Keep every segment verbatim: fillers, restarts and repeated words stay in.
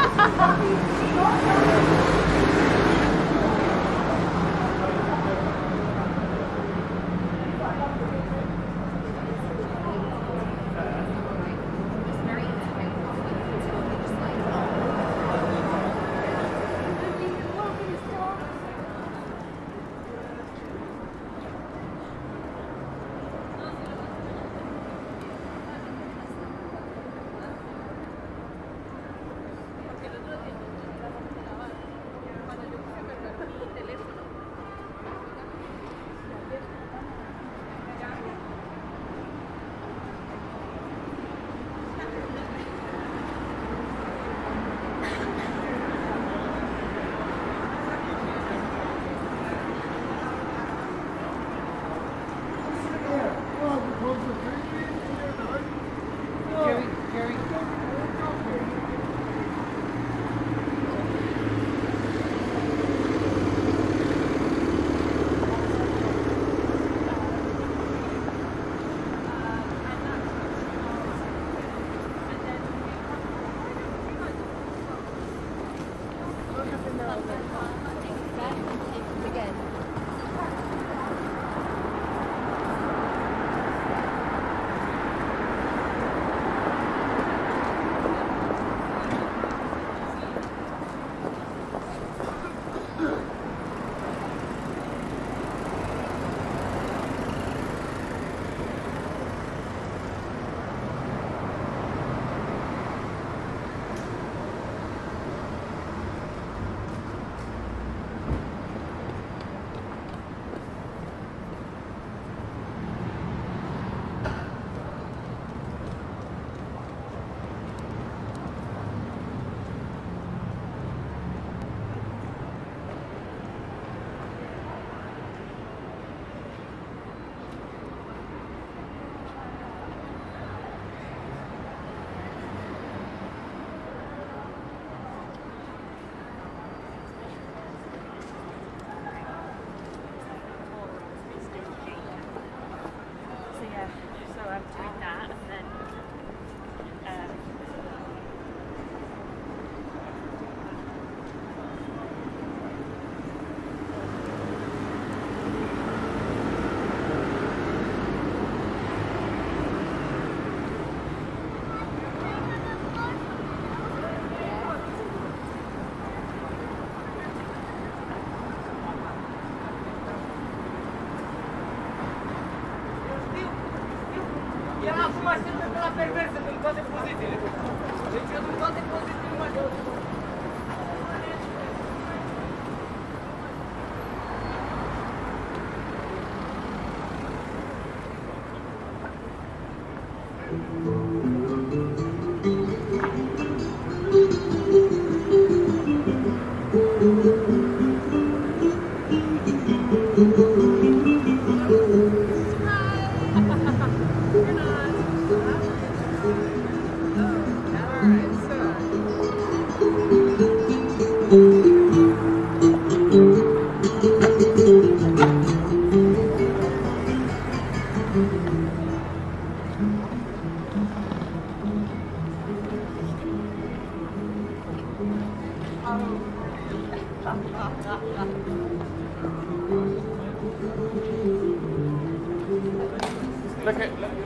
Look at, look.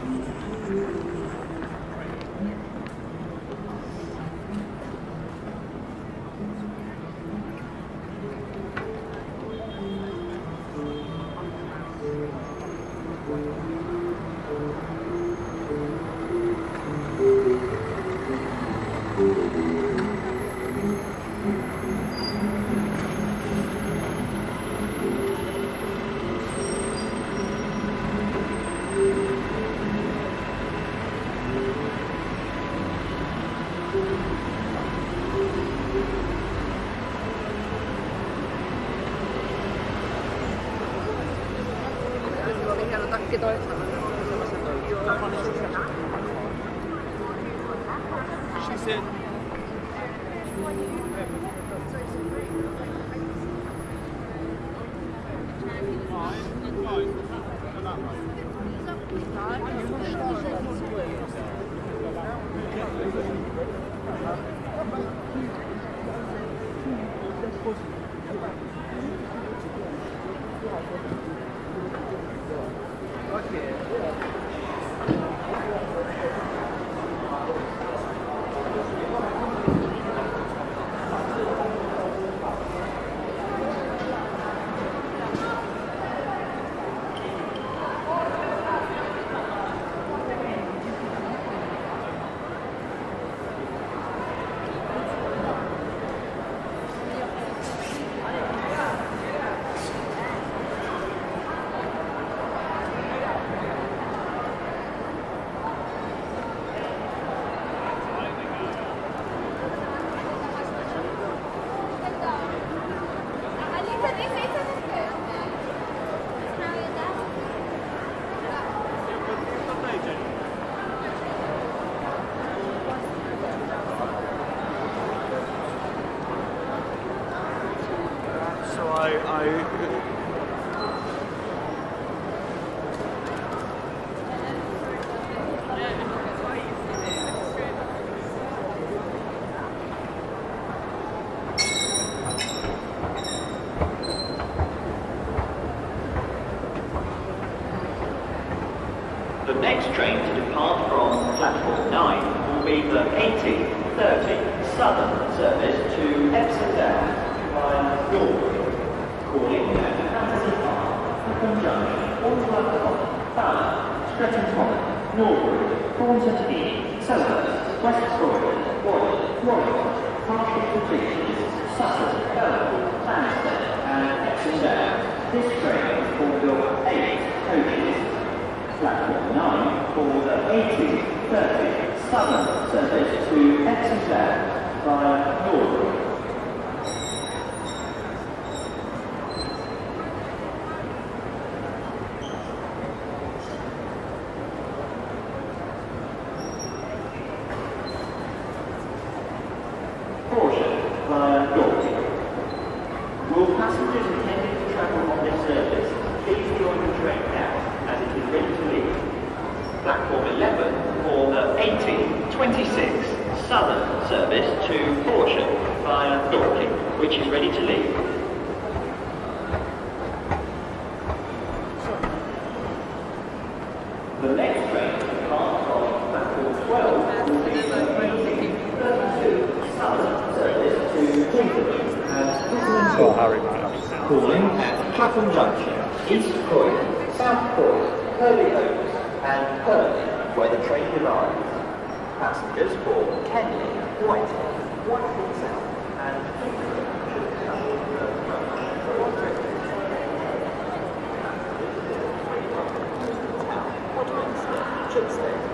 She said, fine, fine. I, I The next train to depart from platform nine will be the eighteen thirty Southern service to Epsom Downs via Norwood. Calling at Battersea Park, Clapham Junction, Aldworth, Fowler, Streatham Common, Norwood, Thornton Heath, Selhurst, West Croydon, Warwick, Warwick, Partial Completions, Sutton, Belleville, Lansdowne and Epsom Downs. This train is called your eight coaches. Platform nine for the eighteen thirty Southern service to Epsom Downs via Norwood. Caution via Dorking. Will passengers intending to travel on this service please join the train now, as it is ready to leave. Platform eleven for the eighteen twenty-six Southern service to Horsham via Dorking, which is ready to leave. The next train to depart from platform twelve will be the eighteen thirty-two Southern service to Cleveland and saw Harry right up. calling at Clapham Junction, East Croydon, South Croydon, Hurley Oaks and Hurley, where the train arrives. Passengers for Kenley, Whitehall, Whitehall South and Kingston should travel the Chipstead,